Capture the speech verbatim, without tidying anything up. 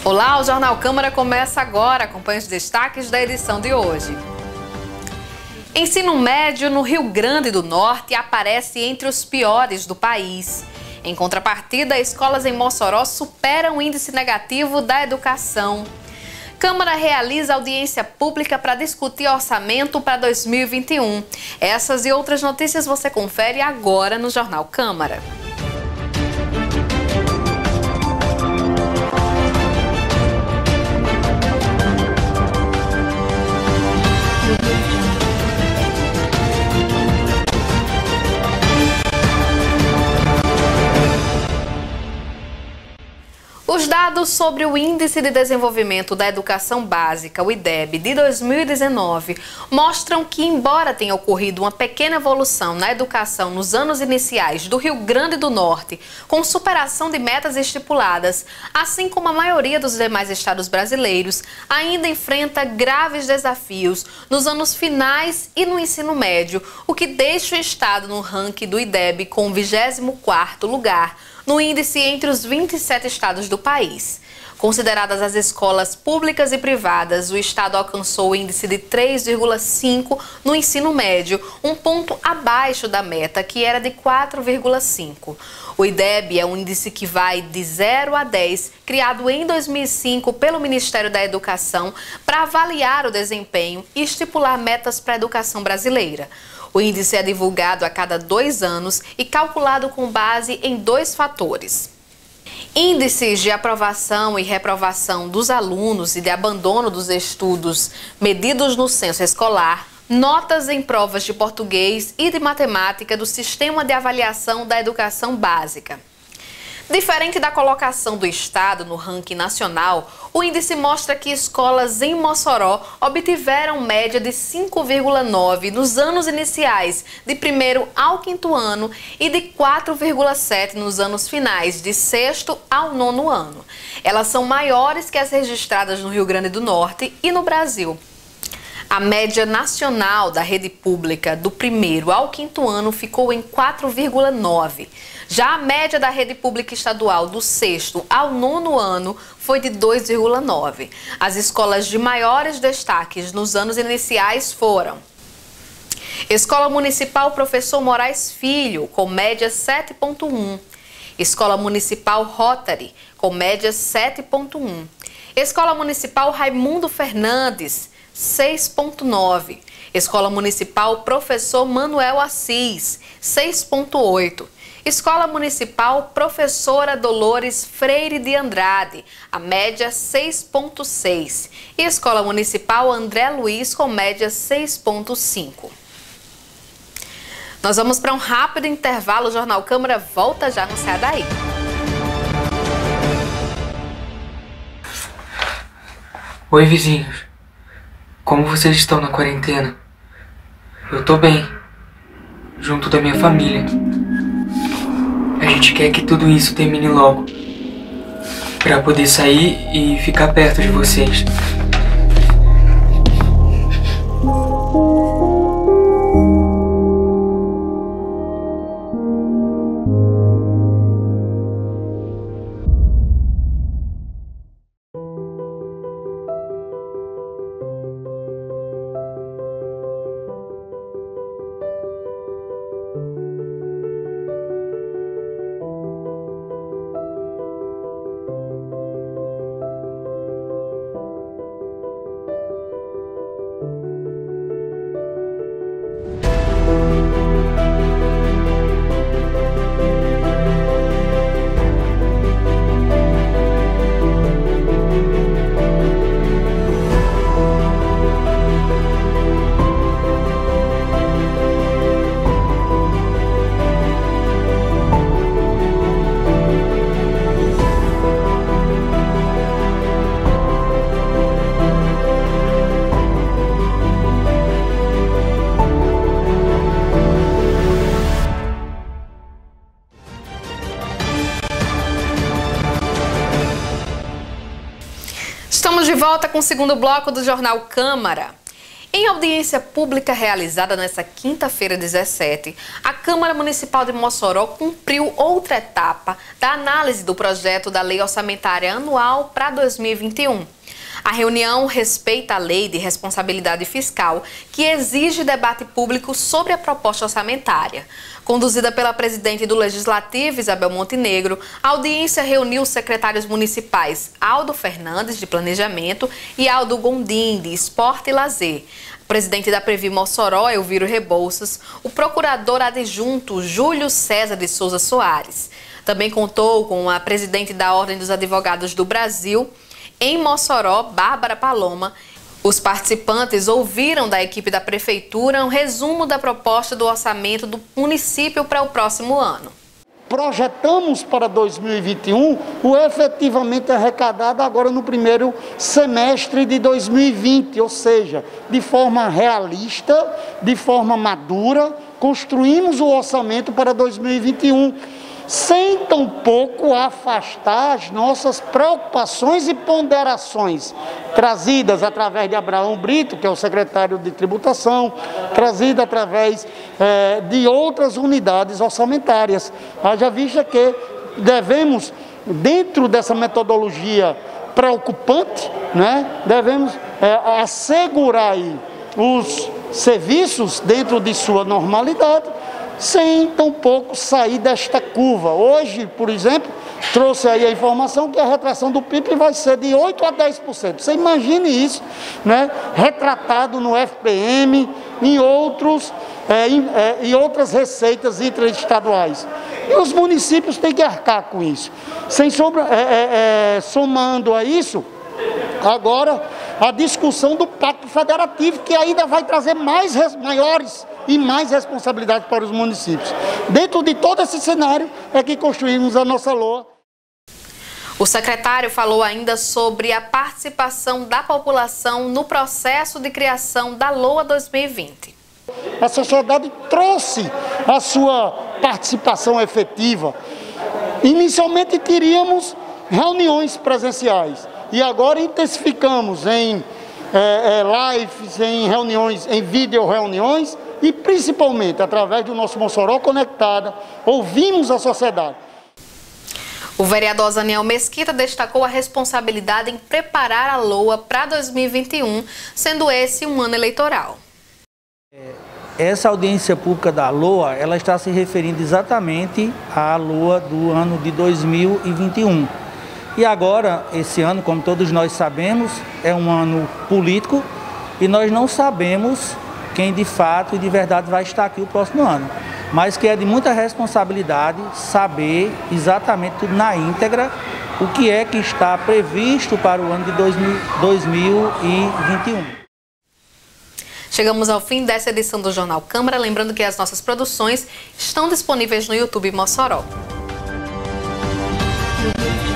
Olá, o Jornal Câmara começa agora. Acompanhe os destaques da edição de hoje. Ensino médio no Rio Grande do Norte aparece entre os piores do país. Em contrapartida, escolas em Mossoró superam o índice negativo da educação. Câmara realiza audiência pública para discutir orçamento para dois mil e vinte e um. Essas e outras notícias você confere agora no Jornal Câmara. Os dados sobre o Índice de Desenvolvimento da Educação Básica, o I D E B, de dois mil e dezenove, mostram que, embora tenha ocorrido uma pequena evolução na educação nos anos iniciais do Rio Grande do Norte, com superação de metas estipuladas, assim como a maioria dos demais estados brasileiros, ainda enfrenta graves desafios nos anos finais e no ensino médio, o que deixa o estado no ranking do I D E B com o vigésimo quarto lugar, no índice entre os vinte e sete estados do país. Consideradas as escolas públicas e privadas, o estado alcançou o índice de três vírgula cinco no ensino médio, um ponto abaixo da meta, que era de quatro vírgula cinco. O I D E B é um índice que vai de zero a dez, criado em dois mil e cinco pelo Ministério da Educação para avaliar o desempenho e estipular metas para a educação brasileira. O índice é divulgado a cada dois anos e calculado com base em dois fatores: índices de aprovação e reprovação dos alunos e de abandono dos estudos medidos no censo escolar, notas em provas de português e de matemática do Sistema de Avaliação da Educação Básica. Diferente da colocação do estado no ranking nacional, o índice mostra que escolas em Mossoró obtiveram média de cinco vírgula nove nos anos iniciais, de primeiro ao quinto ano, e de quatro vírgula sete nos anos finais, de sexto ao nono ano. Elas são maiores que as registradas no Rio Grande do Norte e no Brasil. A média nacional da rede pública do primeiro ao quinto ano ficou em quatro vírgula nove. Já a média da rede pública estadual do sexto ao nono ano foi de dois vírgula nove. As escolas de maiores destaques nos anos iniciais foram: Escola Municipal Professor Moraes Filho, com média sete vírgula um. Escola Municipal Rotary, com média sete vírgula um. Escola Municipal Raimundo Fernandes, seis vírgula nove. Escola Municipal Professor Manuel Assis, seis vírgula oito. Escola Municipal Professora Dolores Freire de Andrade, a média seis vírgula seis. E Escola Municipal André Luiz, com média seis vírgula cinco. Nós vamos para um rápido intervalo. O Jornal Câmara volta já, não sai daí. Oi, vizinhos. Como vocês estão na quarentena? Eu tô bem, junto da minha família. A gente quer que tudo isso termine logo, pra poder sair e ficar perto de vocês. Estamos de volta com o segundo bloco do Jornal Câmara. Em audiência pública realizada nesta quinta-feira, dezessete, a Câmara Municipal de Mossoró cumpriu outra etapa da análise do projeto da Lei Orçamentária Anual para dois mil e vinte e um. A reunião respeita a Lei de Responsabilidade Fiscal, que exige debate público sobre a proposta orçamentária. Conduzida pela presidente do Legislativo, Isabel Montenegro, a audiência reuniu os secretários municipais Aldo Fernandes, de Planejamento, e Aldo Gondim, de Esporte e Lazer, o presidente da Previ Mossoró, Elviro Rebouças, o procurador adjunto Júlio César de Souza Soares. Também contou com a presidente da Ordem dos Advogados do Brasil, em Mossoró, Bárbara Paloma. Os participantes ouviram da equipe da Prefeitura um resumo da proposta do orçamento do município para o próximo ano. Projetamos para dois mil e vinte e um o efetivamente arrecadado agora no primeiro semestre de dois mil e vinte, ou seja, de forma realista, de forma madura, construímos o orçamento para dois mil e vinte e um. Sem tampouco afastar as nossas preocupações e ponderações, trazidas através de Abraão Brito, que é o secretário de Tributação, trazida através eh, de outras unidades orçamentárias. Haja vista que devemos, dentro dessa metodologia preocupante, né, devemos eh, assegurar aí os serviços dentro de sua normalidade, sem tampouco sair desta curva. Hoje, por exemplo, trouxe aí a informação que a retração do P I B vai ser de oito a dez por cento. Você imagine isso, né? Retratado no F P M, em outros, é, em, é, em outras receitas interestaduais. E os municípios têm que arcar com isso. Sem sobra, é, é, é, somando a isso, agora a discussão do Pacto Federativo, que ainda vai trazer mais, maiores e mais responsabilidade para os municípios. Dentro de todo esse cenário é que construímos a nossa L O A. O secretário falou ainda sobre a participação da população no processo de criação da L O A dois mil e vinte. A sociedade trouxe a sua participação efetiva. Inicialmente teríamos reuniões presenciais e agora intensificamos em é, é, lives, em reuniões, em vídeo reuniões, e principalmente, através do nosso Mossoró Conectada, ouvimos a sociedade. O vereador Zaniel Mesquita destacou a responsabilidade em preparar a L O A para dois mil e vinte e um, sendo esse um ano eleitoral. Essa audiência pública da L O A, ela está se referindo exatamente à L O A do ano de dois mil e vinte e um. E agora, esse ano, como todos nós sabemos, é um ano político e nós não sabemos quem de fato e de verdade vai estar aqui o próximo ano. Mas que é de muita responsabilidade saber exatamente tudo na íntegra, o que é que está previsto para o ano de dois mil e vinte e um. Chegamos ao fim dessa edição do Jornal Câmara, lembrando que as nossas produções estão disponíveis no YouTube Mossoró.